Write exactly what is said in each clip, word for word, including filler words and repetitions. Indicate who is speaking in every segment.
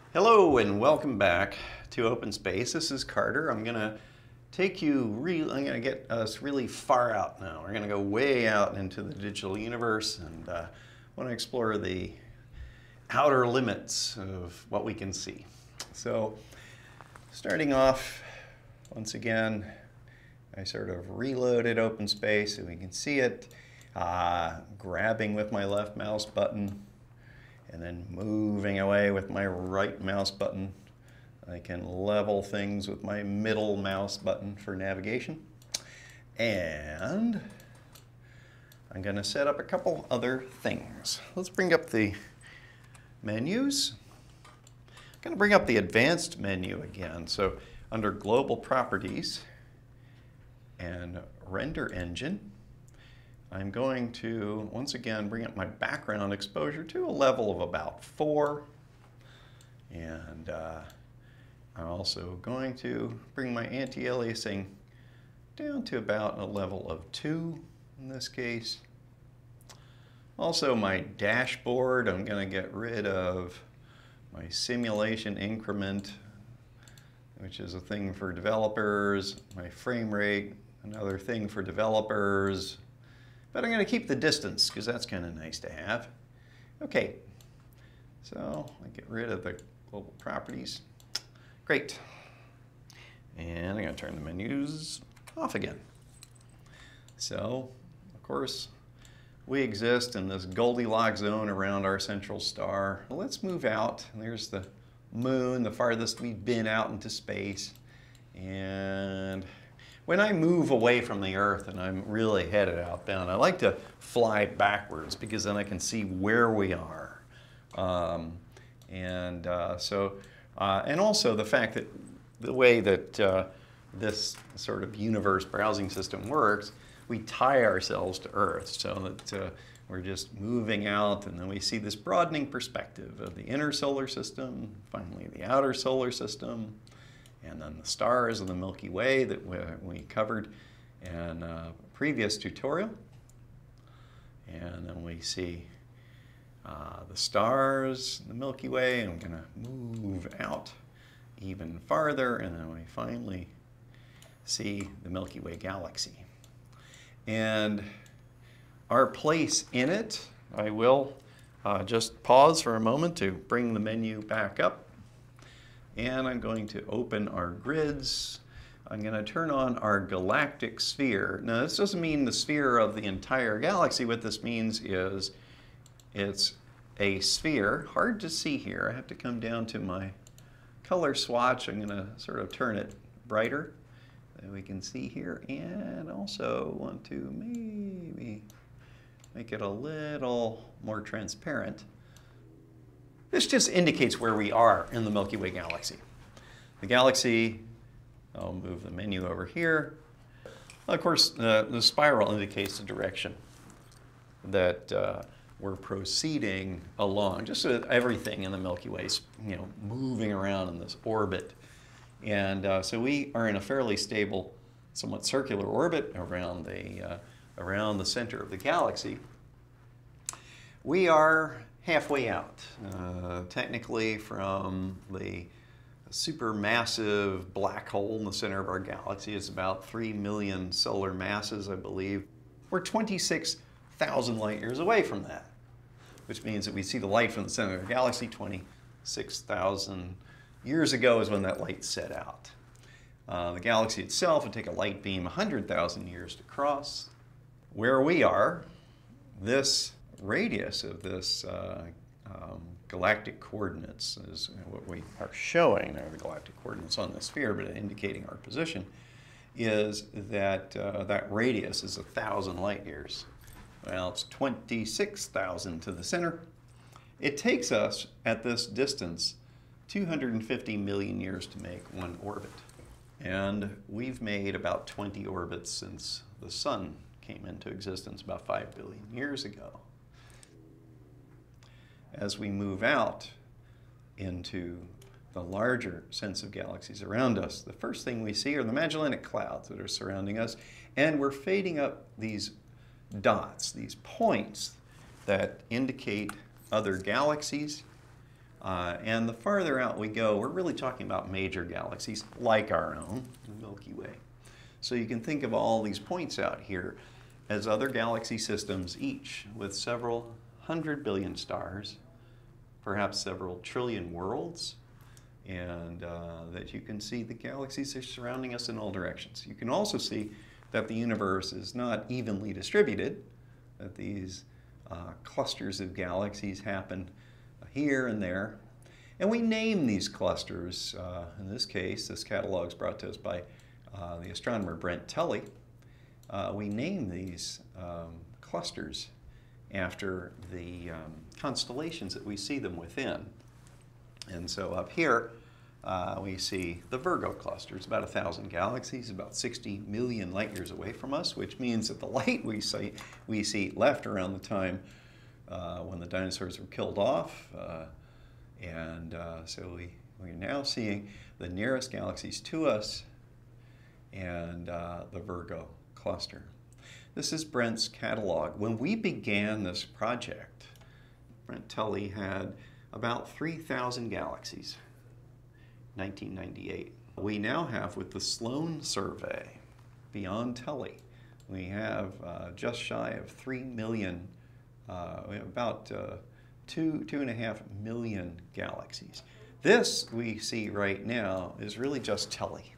Speaker 1: Hello and welcome back to OpenSpace. This is Carter. I'm going to take you, re I'm going to get us really far out now. We're going to go way out into the digital universe and uh, want to explore the outer limits of what we can see. So starting off, once again, I sort of reloaded OpenSpace so we can see it, uh, grabbing with my left mouse button and then moving away with my right mouse button. I can level things with my middle mouse button for navigation. And I'm going to set up a couple other things. Let's bring up the menus. I'm going to bring up the advanced menu again. So under Global Properties and Render Engine, I'm going to, once again, bring up my background exposure to a level of about four. And uh, I'm also going to bring my anti-aliasing down to about a level of two in this case. Also my dashboard, I'm going to get rid of my simulation increment, which is a thing for developers, my frame rate, another thing for developers. But I'm going to keep the distance because that's kind of nice to have. Okay, so I get rid of the global properties. Great. And I'm going to turn the menus off again. So, of course, we exist in this Goldilocks zone around our central star. Let's move out. There's the moon, the farthest we've been out into space. And when I move away from the Earth and I'm really headed outbound, I like to fly backwards because then I can see where we are. Um, and uh, so, uh, and also the fact that the way that uh, this sort of universe browsing system works, we tie ourselves to Earth so that uh, we're just moving out, and then we see this broadening perspective of the inner solar system, finally the outer solar system, and then the stars of the Milky Way that we covered in a previous tutorial. And then we see uh, the stars, the Milky Way, and I'm going to move out even farther, and then we finally see the Milky Way Galaxy. And our place in it, I will uh, just pause for a moment to bring the menu back up. And I'm going to open our grids. I'm going to turn on our Galactic Sphere. Now, this doesn't mean the sphere of the entire galaxy. What this means is it's a sphere. Hard to see here. I have to come down to my color swatch. I'm going to sort of turn it brighter that we can see here. And also want to maybe make it a little more transparent. This just indicates where we are in the Milky Way Galaxy. The galaxy, I'll move the menu over here. Of course, uh, the spiral indicates the direction that uh, we're proceeding along. Just so that everything in the Milky Way is, you know, moving around in this orbit. And uh, so we are in a fairly stable, somewhat circular orbit around the, uh, around the center of the galaxy. We are halfway out, uh, technically from the supermassive black hole in the center of our galaxy. It's about three million solar masses, I believe. We're twenty-six thousand light years away from that, which means that we see the light from the center of the galaxy twenty-six thousand years ago is when that light set out. Uh, the galaxy itself would take a light beam one hundred thousand years to cross. Where we are, this radius of this uh, um, galactic coordinates is what we are showing. There are the galactic coordinates on the sphere, but indicating our position is that uh, that radius is a thousand light years. Well, it's twenty-six thousand to the center. It takes us at this distance two hundred fifty million years to make one orbit. And we've made about twenty orbits since the sun came into existence about five billion years ago. As we move out into the larger sense of galaxies around us, the first thing we see are the Magellanic Clouds that are surrounding us, and we're fading up these dots, these points that indicate other galaxies Uh, and the farther out we go, we're really talking about major galaxies like our own, the Milky Way. So you can think of all these points out here as other galaxy systems, each with several hundred billion stars, perhaps several trillion worlds, and uh, that you can see the galaxies are surrounding us in all directions. You can also see that the universe is not evenly distributed, that these uh, clusters of galaxies happen here and there. And we name these clusters. Uh, in this case, this catalog is brought to us by uh, the astronomer Brent Tully. Uh, we name these um, clusters after the um, constellations that we see them within. And so up here, uh, we see the Virgo cluster. It's about a thousand galaxies, about sixty million light years away from us, which means that the light we see, we see left around the time uh, when the dinosaurs were killed off. Uh, and uh, so we, we're now seeing the nearest galaxies to us and uh, the Virgo cluster. This is Brent's catalog. When we began this project, Brent Tully had about three thousand galaxies, nineteen ninety-eight. We now have, with the Sloan survey, beyond Tully, we have uh, just shy of three million, uh, we have about uh, two, two and a half million galaxies. This we see right now is really just Tully.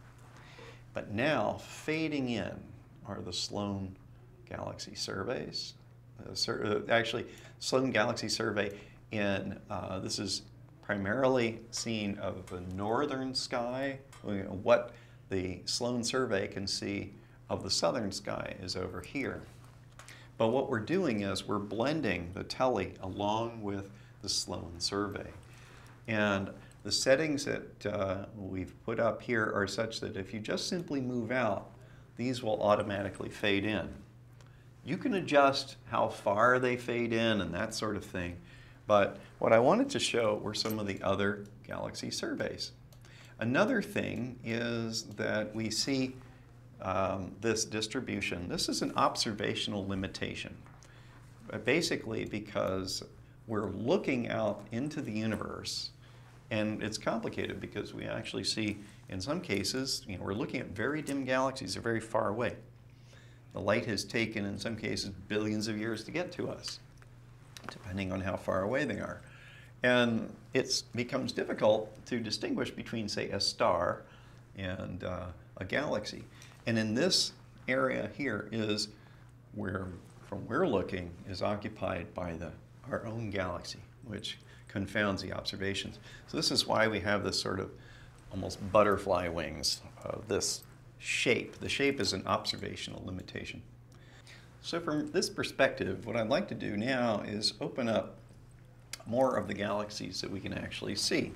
Speaker 1: But now, fading in are the Sloan Galaxy Surveys. Uh, sur uh, actually, Sloan Galaxy Survey in, uh, this is primarily seen of the northern sky. What the Sloan survey can see of the southern sky is over here. But what we're doing is we're blending the Tully along with the Sloan survey. And the settings that uh, we've put up here are such that if you just simply move out, these will automatically fade in. You can adjust how far they fade in and that sort of thing. But what I wanted to show were some of the other galaxy surveys. Another thing is that we see um, this distribution. This is an observational limitation. Basically because we're looking out into the universe, and it's complicated because we actually see, in some cases, you know, we're looking at very dim galaxies that are very far away. The light has taken, in some cases, billions of years to get to us, depending on how far away they are. And it becomes difficult to distinguish between, say, a star and uh, a galaxy. And in this area here is where, from where we're looking, is occupied by the, our own galaxy, which confounds the observations. So this is why we have this sort of almost butterfly wings of this shape. The shape is an observational limitation. So from this perspective, what I'd like to do now is open up more of the galaxies that we can actually see.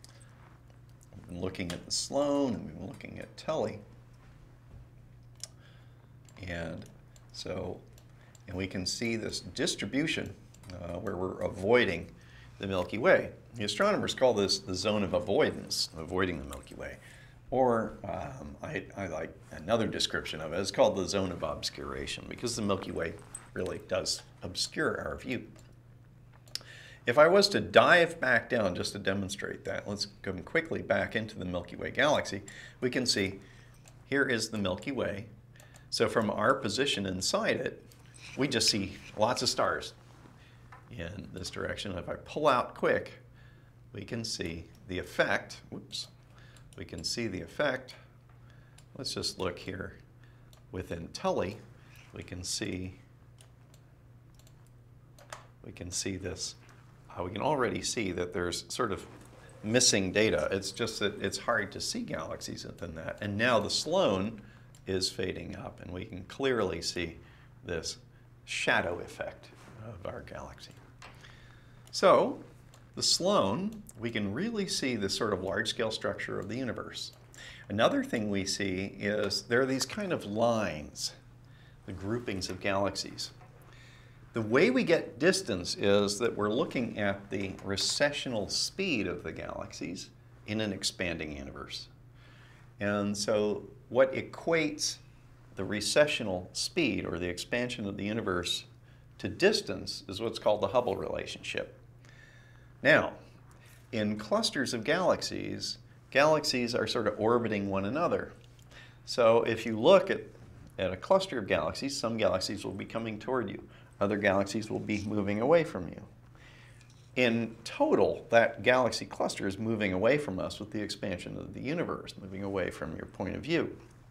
Speaker 1: We've been looking at the Sloan, and we've been looking at Tully. And so, and we can see this distribution uh, where we're avoiding the Milky Way. The astronomers call this the zone of avoidance, avoiding the Milky Way. Or um, I, I like another description of it. It's called the zone of obscuration because the Milky Way really does obscure our view. If I was to dive back down just to demonstrate that, let's come quickly back into the Milky Way galaxy. We can see here is the Milky Way. So from our position inside it, we just see lots of stars in this direction. If I pull out quick, we can see the effect. Whoops. We can see the effect. Let's just look here within Tully. We can see we can see this. Uh, we can already see that there's sort of missing data. It's just that it's hard to see galaxies within that. And now the Sloan is fading up, and we can clearly see this shadow effect of our galaxy. So the Sloan, we can really see this sort of large-scale structure of the universe. Another thing we see is there are these kind of lines, the groupings of galaxies. The way we get distance is that we're looking at the recessional speed of the galaxies in an expanding universe. And so what equates the recessional speed, or the expansion of the universe, to distance is what's called the Hubble relationship. Now, in clusters of galaxies, galaxies are sort of orbiting one another. So if you look at, at a cluster of galaxies, some galaxies will be coming toward you. Other galaxies will be moving away from you. In total, that galaxy cluster is moving away from us with the expansion of the universe, moving away from your point of view.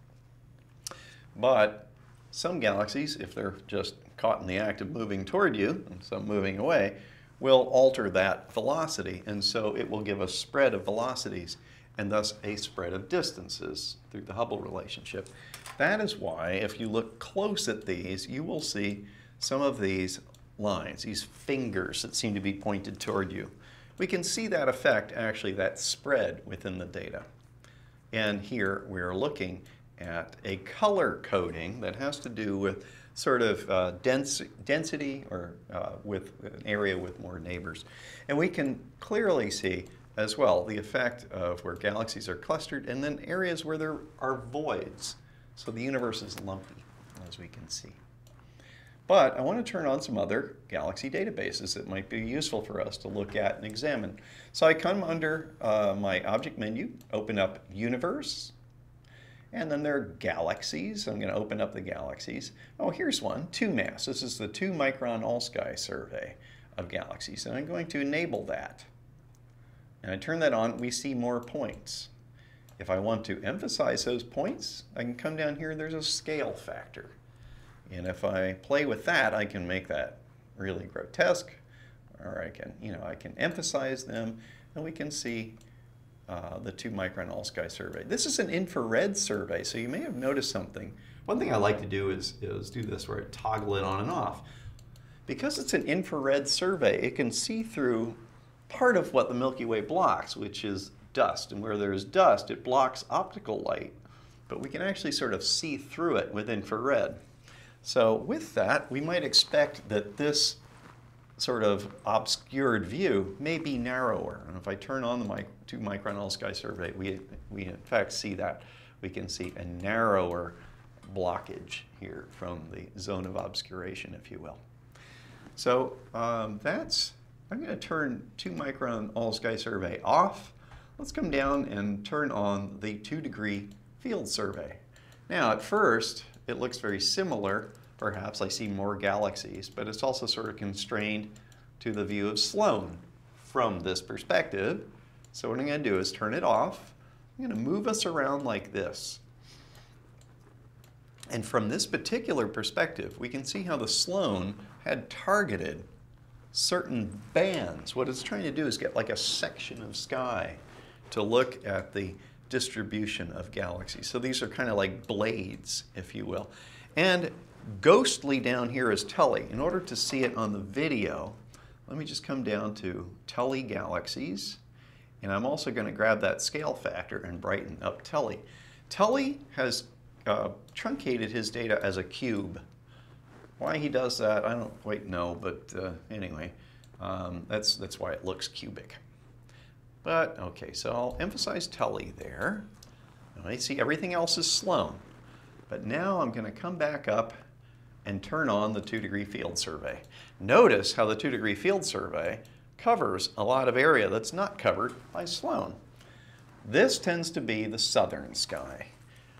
Speaker 1: But some galaxies, if they're just caught in the act of moving toward you, and some moving away, will alter that velocity, and so it will give a spread of velocities, and thus a spread of distances through the Hubble relationship. That is why, if you look close at these, you will see some of these lines, these fingers that seem to be pointed toward you. We can see that effect, actually, that spread within the data. And here we're looking at a color coding that has to do with sort of uh, dense, density or uh, with an area with more neighbors. And we can clearly see as well the effect of where galaxies are clustered and then areas where there are voids. So the universe is lumpy, as we can see. But I want to turn on some other galaxy databases that might be useful for us to look at and examine. So I come under uh, my object menu, open up Universe, and then there are galaxies. I'm going to open up the galaxies. Oh, here's one, two mass. This is the Two Micron All-Sky Survey of galaxies, and I'm going to enable that. And I turn that on, we see more points. If I want to emphasize those points, I can come down here, there's a scale factor. And if I play with that, I can make that really grotesque, or I can, you know, I can emphasize them, and we can see uh, the Two Micron All-Sky Survey. This is an infrared survey, so you may have noticed something. One thing I like to do is, is do this where I toggle it on and off. Because it's an infrared survey, it can see through part of what the Milky Way blocks, which is dust. And where there's dust, it blocks optical light, but we can actually sort of see through it with infrared. So with that, we might expect that this sort of obscured view may be narrower. And if I turn on the mic Two Micron All-Sky Survey, we, we in fact see that. We can see a narrower blockage here from the zone of obscuration, if you will. So um, that's, I'm going to turn Two Micron All-Sky Survey off. Let's come down and turn on the two degree field survey. Now at first, it looks very similar. Perhaps I see more galaxies, but it's also sort of constrained to the view of Sloan from this perspective. So what I'm going to do is turn it off. I'm going to move us around like this. And from this particular perspective, we can see how the Sloan had targeted certain bands. What it's trying to do is get like a section of sky to look at the distribution of galaxies. So these are kind of like blades, if you will. And ghostly down here is Tully. In order to see it on the video, let me just come down to Tully galaxies. And I'm also going to grab that scale factor and brighten up Tully. Tully has uh, truncated his data as a cube. Why he does that, I don't quite know, but uh, anyway, um, that's, that's why it looks cubic. But, okay, so I'll emphasize Tully there. I see everything else is Sloan. But now I'm going to come back up and turn on the two degree field survey. Notice how the two degree field survey covers a lot of area that's not covered by Sloan. This tends to be the southern sky.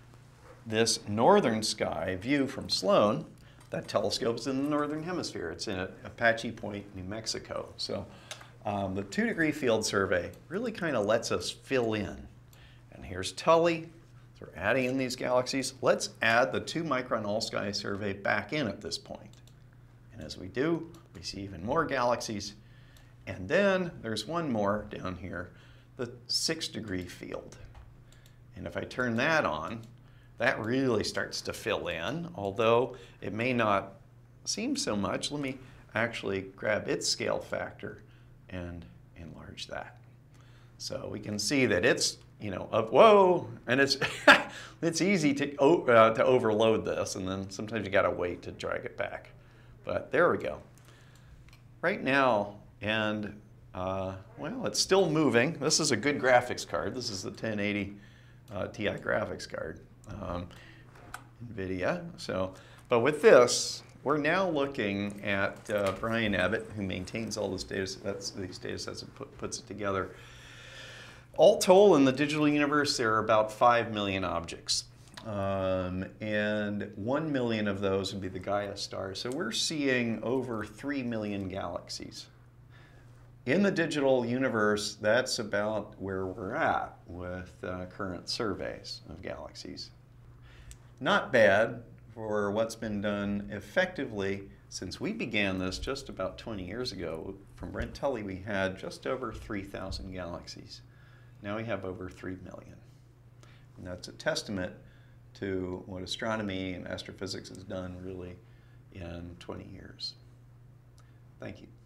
Speaker 1: This northern sky view from Sloan, that telescope is in the northern hemisphere. It's in Apache Point, New Mexico. So um, the two degree field survey really kind of lets us fill in. And here's Tully. So we're adding in these galaxies. Let's add the Two Micron All-Sky Survey back in at this point. And as we do, we see even more galaxies. And then there's one more down here, the six degree field. And if I turn that on, that really starts to fill in, although it may not seem so much. Let me actually grab its scale factor and enlarge that. So we can see that it's, you know, up, whoa, and it's it's easy to, uh, to overload this, and then sometimes you gotta wait to drag it back. But there we go. Right now, and uh, well, it's still moving. This is a good graphics card. This is the ten eighty uh, Ti graphics card, um, NVIDIA. So, but with this, we're now looking at uh, Brian Abbott, who maintains all this data sets, these data sets and put, puts it together. All told, in the digital universe, there are about five million objects. Um, and one million of those would be the Gaia stars. So we're seeing over three million galaxies. In the digital universe, that's about where we're at with uh, current surveys of galaxies. Not bad for what's been done effectively since we began this just about twenty years ago. From Brent Tully, we had just over three thousand galaxies. Now we have over three million. And that's a testament to what astronomy and astrophysics has done really in twenty years. Thank you.